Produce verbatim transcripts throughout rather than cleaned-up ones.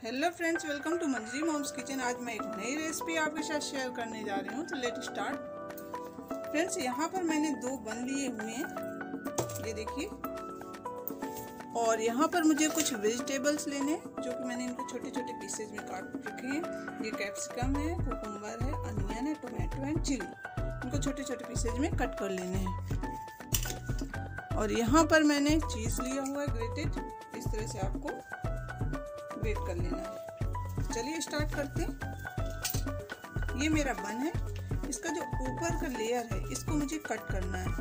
Hello friends, welcome to Manjari mom's kitchen. आज मैं एक नई रेसिपी आपके साथ शेयर करने जा रही हूँ, तो लेट स्टार्ट। फ्रेंड्स, यहाँ पर मैंने दो बन लिए हुए हैं, ये देखिए। और यहाँ पर मुझे कुछ वेजिटेबल्स लेने हैं, जो कि मैंने इनको छोटे छोटे पीसेज में काट रखे हैं। ये कैप्सिकम है, कुकुम्बर है, अनियन है, टोमेटो है, चिली। इनको छोटे छोटे पीसेज में कट कर लेने हैं। और यहाँ पर मैंने चीज़ लिया हुआ है ग्रेटेड, इस तरह से आपको ग्रेट कर लेना है। चलिए स्टार्ट करते हैं। ये मेरा बन है, इसका जो ऊपर का लेयर है इसको मुझे कट करना है,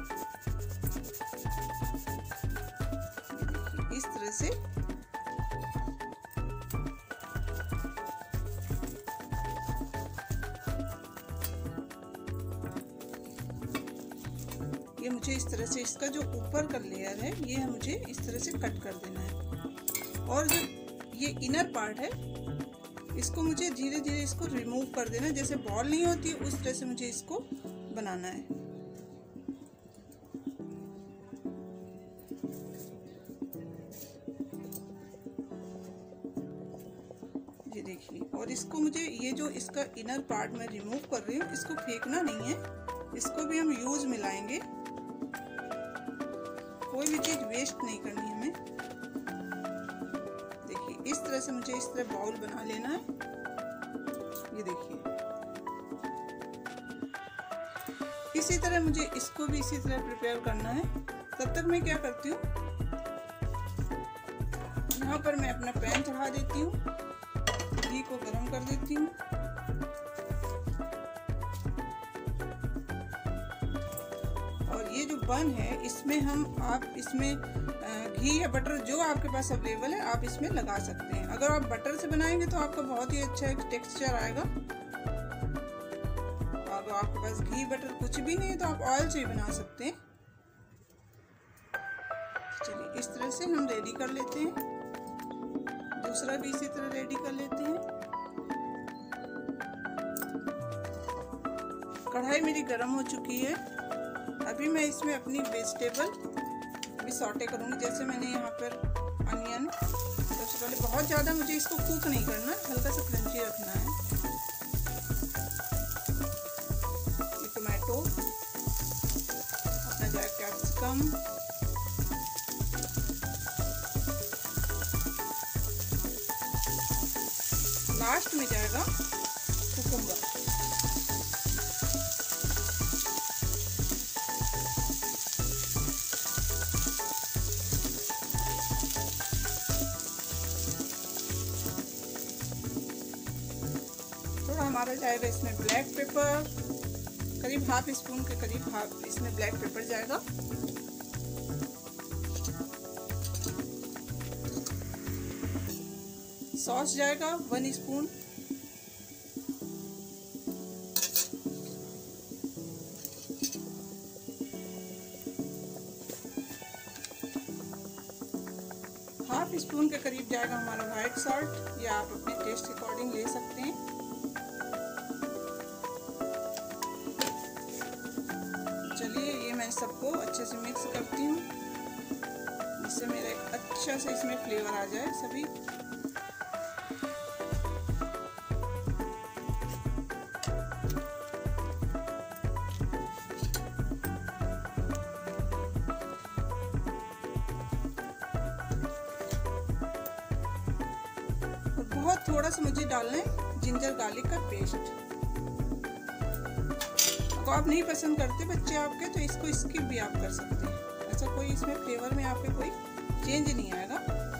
इस तरह से। ये मुझे इस तरह से, इसका जो ऊपर का लेयर है ये मुझे इस तरह से कट कर देना है। और जो ये इनर पार्ट है इसको मुझे धीरे धीरे इसको रिमूव कर देना है। जैसे बॉल नहीं होती उस तरह से मुझे इसको बनाना है। ये देखिए। और इसको मुझे, ये जो इसका इनर पार्ट मैं रिमूव कर रही हूँ, इसको फेंकना नहीं है, इसको भी हम यूज में लाएंगे। कोई भी चीज वेस्ट नहीं करनी है हमें। इस तरह से मुझे इस तरह बाउल बना लेना है। ये देखिए, इसी तरह मुझे इसको भी इसी तरह प्रिपेयर करना है। तब तक मैं क्या करती हूँ, यहाँ पर मैं अपना पैन चढ़ा देती हूँ, घी को गरम कर देती हूँ। और ये जो बन है इसमें हम, आप इसमें घी या बटर जो आपके पास अवेलेबल है आप इसमें लगा सकते हैं। अगर आप बटर से बनाएंगे तो आपका बहुत ही अच्छा एक टेक्सचर आएगा। अगर आपके पास घी बटर कुछ भी नहीं है तो आप ऑयल से ही बना सकते हैं। चलिए, इस तरह से हम रेडी कर लेते हैं। दूसरा भी इसी तरह रेडी कर लेते हैं। कढ़ाई मेरी गर्म हो चुकी है। अभी मैं इसमें अपनी वेजिटेबल भी सॉटे करूंगी। जैसे मैंने यहाँ पर अनियन, सबसे पहले बहुत ज़्यादा मुझे इसको कुक नहीं करना, हल्का सा क्रंची रखना है। ये टोमेटो, अपना जाए कैप्सिकम, लास्ट में जाएगा कुकुम्बर। हमारा जाएगा इसमें ब्लैक पेपर, करीब हाफ स्पून के करीब हाफ इसमें ब्लैक पेपर जाएगा। सॉस जाएगा वन स्पून। हाफ स्पून के करीब जाएगा हमारा व्हाइट सॉल्ट, या आप अपने टेस्ट के अकॉर्डिंग ले सकते हैं। चलिए, ये मैं सबको अच्छे से मिक्स करती हूँ, जिससे मेरा एक अच्छा से इसमें फ्लेवर आ जाए सभी। और बहुत थोड़ा सा मुझे डालना है जिंजर गार्लिक का पेस्ट। तो आप नहीं पसंद करते बच्चे आपके, तो इसको स्किप भी आप कर सकते हैं। ऐसा कोई इसमें फ्लेवर में आपके कोई चेंज नहीं आएगा।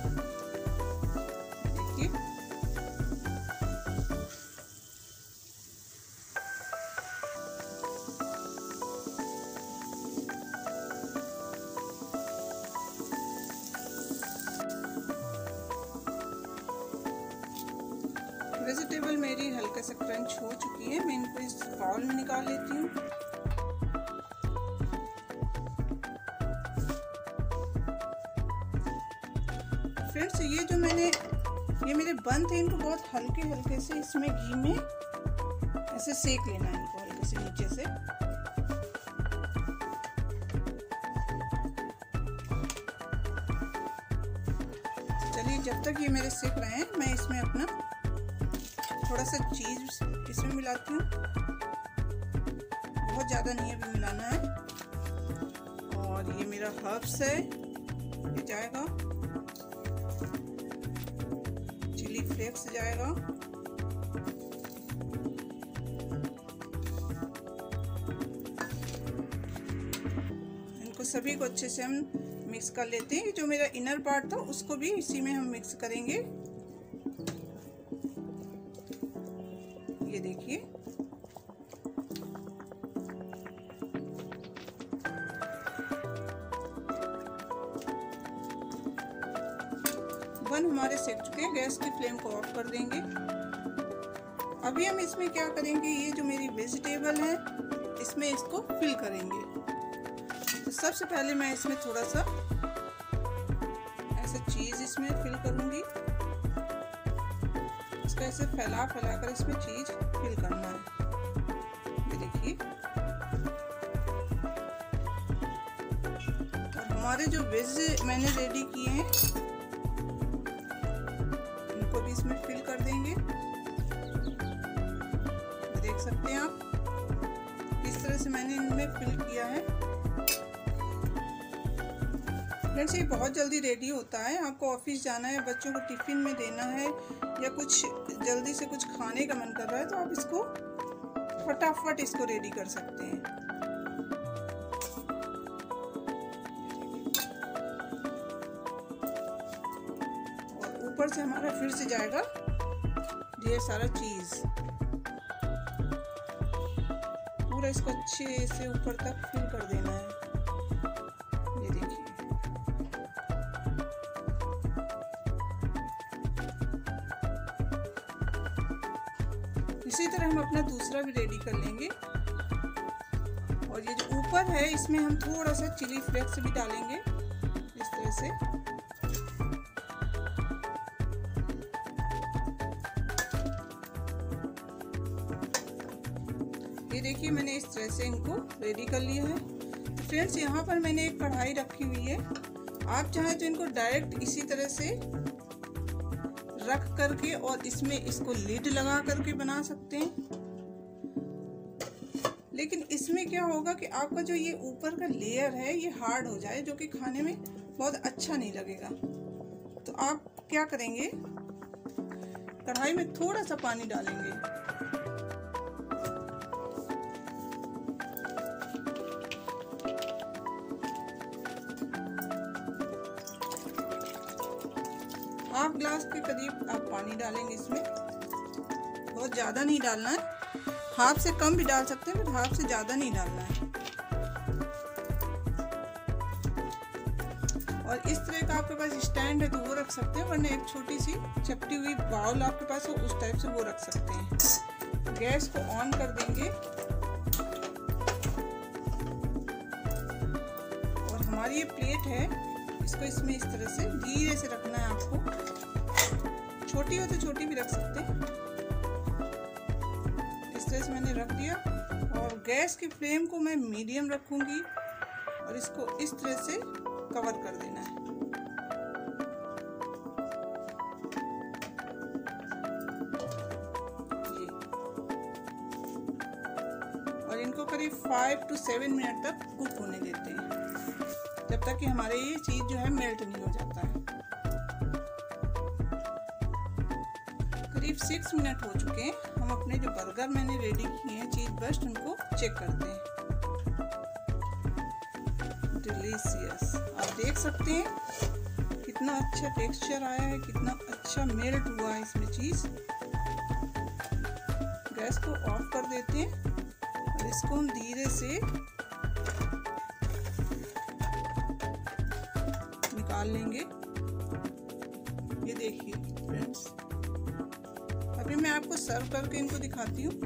देखिए, वेजिटेबल मेरी हल्का सा क्रंच हो चुकी है। मैं इनको इस बाउल में निकाल लेती हूँ। फ्रेंड्स, ये जो मैंने, ये मेरे बन थे, इनको बहुत हल्के हल्के से इसमें घी में ऐसे सेक लेना है, इनको हल्के से नीचे से। चलिए जब तक ये मेरे सिक रहे हैं मैं इसमें अपना थोड़ा सा चीज़ इसमें मिलाती हूँ। बहुत ज़्यादा नहीं अभी मिलाना है। और ये मेरा हर्ब्स है, ये जाएगा, चिली फ्लेक्स जाएगा, इनको सभी को अच्छे से हम मिक्स कर लेते हैं। जो मेरा इनर पार्ट था उसको भी इसी में हम मिक्स करेंगे। ये देखिए, बन हमारे सेक चुके हैं। गैस की फ्लेम को ऑफ कर देंगे। अभी हम इसमें क्या करेंगे, ये जो मेरी वेजिटेबल है इसमें इसको फिल करेंगे। तो सबसे पहले मैं इसमें थोड़ा सा ऐसे चीज इसमें फिल करूंगी। इसको ऐसे फैला फैला कर इसमें चीज फिल करना है। ये देखिए, और हमारे जो वेज मैंने रेडी किए हैं इनको भी इसमें फिल कर देंगे। देख सकते हैं आप किस तरह से मैंने इनमें फिल किया है। फ्रेंड्स, ये बहुत जल्दी रेडी होता है। आपको ऑफिस जाना है, बच्चों को टिफिन में देना है, या कुछ जल्दी से कुछ खाने का मन कर रहा है तो आप इसको फटाफट इसको रेडी कर सकते हैं। और ऊपर से हमारा फिर से जाएगा ढेर सारा चीज। पूरा इसको अच्छे से ऊपर तक फिल कर देना है। ये देखिए, इसी तरह हम अपना दूसरा भी रेडी कर लेंगे। और ये जो ऊपर है इसमें हम थोड़ा सा चिली फ्लेक्स भी डालेंगे इस तरह से। ये देखिए, मैंने इस तरह से इनको रेडी कर लिया है। तो फ्रेंड्स, यहाँ पर मैंने एक कढ़ाई रखी हुई है। आप चाहें तो इनको डायरेक्ट इसी तरह से रख करके और इसमें इसको लिड लगा करके बना सकते हैं। लेकिन इसमें क्या होगा कि आपका जो ये ऊपर का लेयर है ये हार्ड हो जाए, जो कि खाने में बहुत अच्छा नहीं लगेगा। तो आप क्या करेंगे, कढ़ाई में थोड़ा सा पानी डालेंगे। हाफ ग्लास के करीब आप पानी डालेंगे इसमें। बहुत ज़्यादा नहीं डालना है, हाफ से कम भी डाल सकते हैं, बट हाफ से ज़्यादा नहीं डालना है। और इस तरह का आपके पास स्टैंड है तो वो रख सकते हैं, वरना एक छोटी सी चपटी हुई बाउल आपके पास हो उस टाइप से वो रख सकते हैं। गैस को ऑन कर देंगे और हमारी ये प्लेट है इसको इसमें इस तरह से धीरे से रखना है आपको। छोटी हो तो छोटी भी रख सकते हैं। इस तरह से मैंने रख दिया और गैस की फ्लेम को मैं मीडियम रखूंगी और इसको इस तरह से कवर कर देना है। ये और इनको करीब फाइव टू सेवन मिनट तक कुक होने देते हैं, जब तक कि हमारे ये चीज जो है मेल्ट नहीं हो जाता है। करीब सिक्स मिनट हो चुके हैं। हम अपने जो बर्गर मैंने रेडी किए हैं चीज बस्ट, उनको चेक करते हैं। डिलीशियस, आप देख सकते हैं कितना अच्छा टेक्सचर आया है, कितना अच्छा मेल्ट हुआ है इसमें चीज। गैस को ऑफ कर देते हैं और इसको हम धीरे से निकाल लेंगे। ये देखिए फ्रेंड्स, अभी मैं आपको सर्व करके इनको दिखाती हूँ।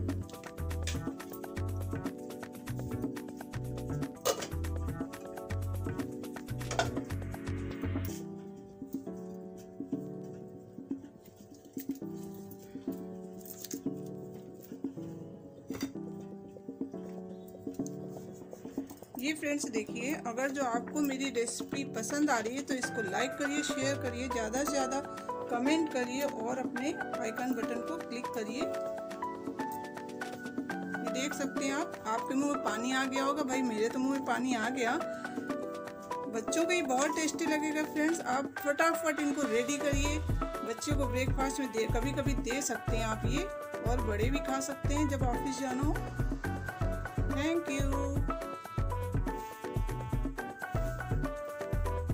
ये फ्रेंड्स देखिए, अगर जो आपको मेरी रेसिपी पसंद आ रही है तो इसको लाइक करिए, शेयर करिए, ज़्यादा से ज़्यादा कमेंट करिए और अपने आइकन बटन को क्लिक करिए। ये देख सकते हैं आप, आपके मुंह में पानी आ गया होगा, भाई मेरे तो मुंह में पानी आ गया। बच्चों को ये बहुत टेस्टी लगेगा फ्रेंड्स। आप फटाफट इनको रेडी करिए, बच्चों को ब्रेकफास्ट में दे कभी कभी दे सकते हैं आप ये, और बड़े भी खा सकते हैं जब ऑफिस जाना हो। Thank you.